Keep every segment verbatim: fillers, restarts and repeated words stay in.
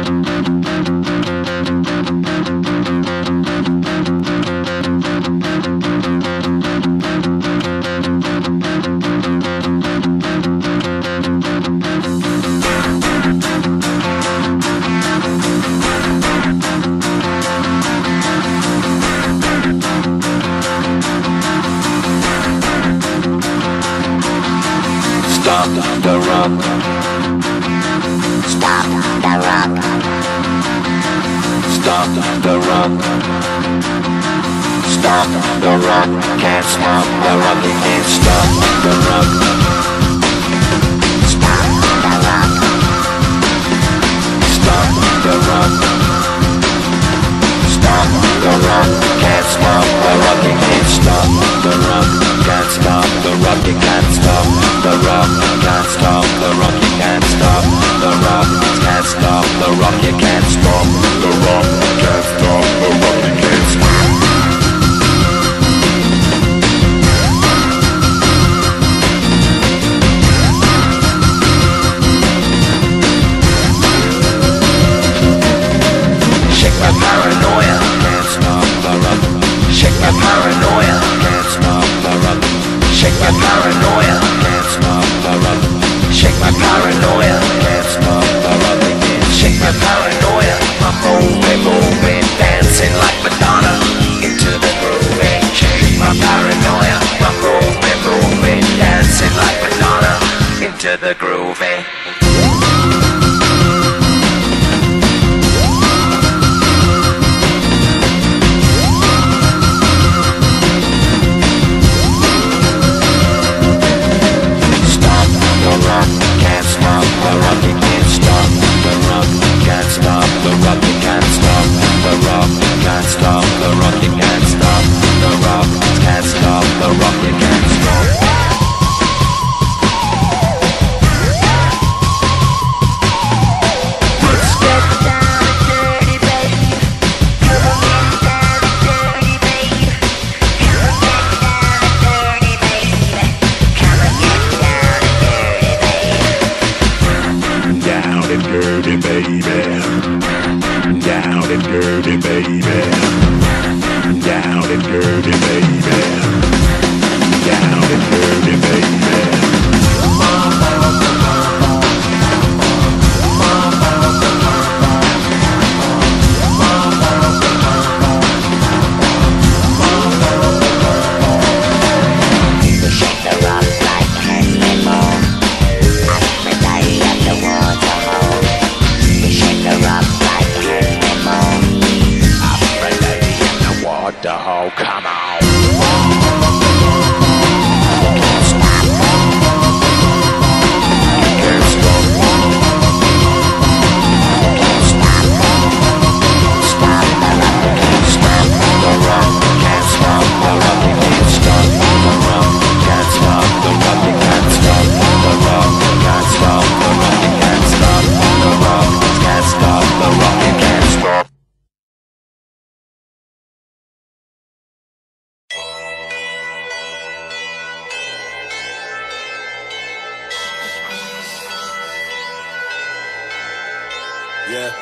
Yeah.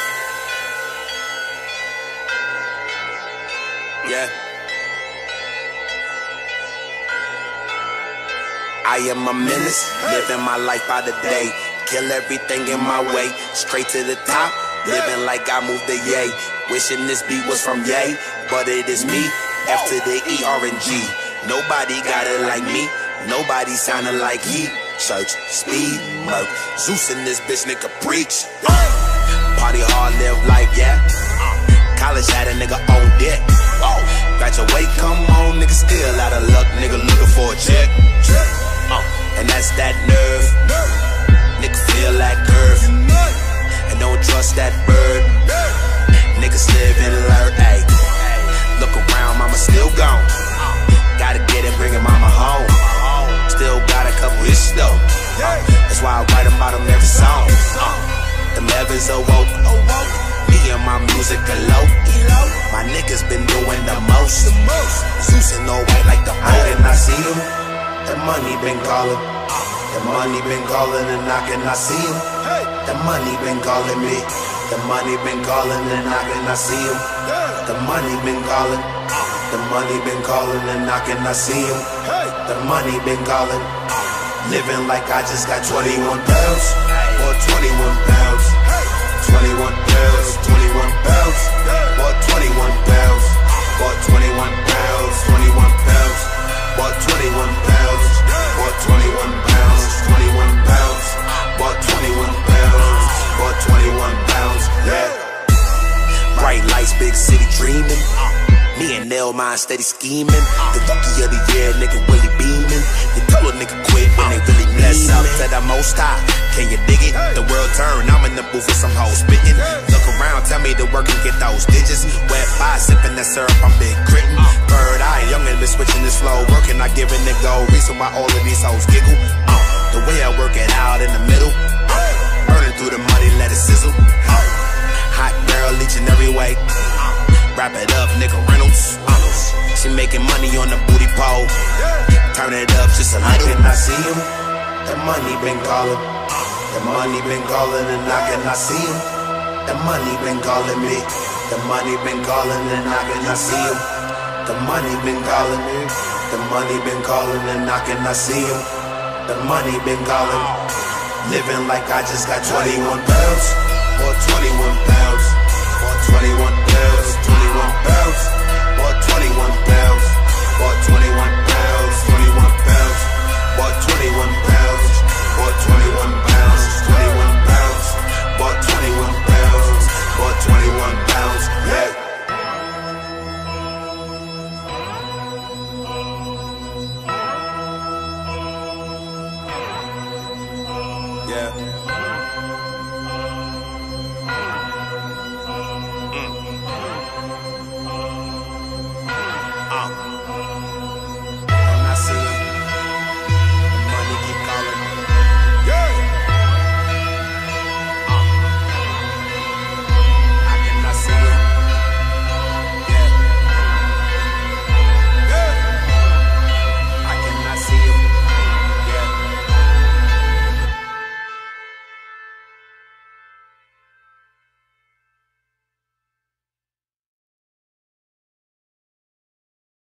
Yeah. I am a menace, living my life by the day. Kill everything in my way, straight to the top. Living like I moved the yay. Wishing this beat was from Yay, but it is me, F to the E, R and G. Nobody got it like me, nobody sounded like he. Church, speed, murk, Zeus in this bitch, nigga preach. Party hard, live life, yeah. College had a nigga on deck. Oh, graduate, come on, nigga still out of luck, nigga looking for a check. Uh, and that's that nerve. Nigga feel that curve. And don't trust that bird. Niggas live and learn, ayy. Look around, mama still gone. Gotta get it, bringing mama home. Still got a couple issues though. Uh, that's why I write about them every song. Uh, them levels awoke. Me and my music elope. My niggas been doing the most. Zeus in no white like the boat, and I see him. The money been calling. The money been calling and knocking. I see him. The money been calling me. The money been calling and knocking, I see him. The money been calling. The money been calling and knocking, I see him. The money been calling. Living like I just got twenty-one pounds or twenty-one pounds. twenty-one pounds, twenty-one pounds, or twenty-one pounds, or twenty-one pounds, twenty-one pounds, or twenty-one pounds, or twenty-one pounds, twenty-one pounds, or twenty-one pounds, or twenty-one pounds, yeah. Bright lights, big city dreaming. Me and Nell mind steady scheming. The rookie of the year, nigga really beaming. You tell a nigga quit when they really bless up to the most high. Can you dig it? The world turn, I'm in the booth with some hoes spitting. Look around, tell me to work and get those digits. Wet by sipping that syrup, I'm big gritting. Third eye, young and been switching this flow. Working, not giving it go. Reason why all of these hoes giggle. Uh, the way I work it out in the middle. Uh, burning through the money, let it sizzle. Uh, hot girl, each and every way. Wrap it up, nigga Reynolds. Uh, she making money on the booty pole. Turn it up just a little. I see him. The money been calling. The money been calling and knocking. I see him. The money been calling me. The money been calling and knocking. I see him. The money been calling me. The money been calling and knocking. I see him. The money been calling. Living like I just got twenty-one pounds.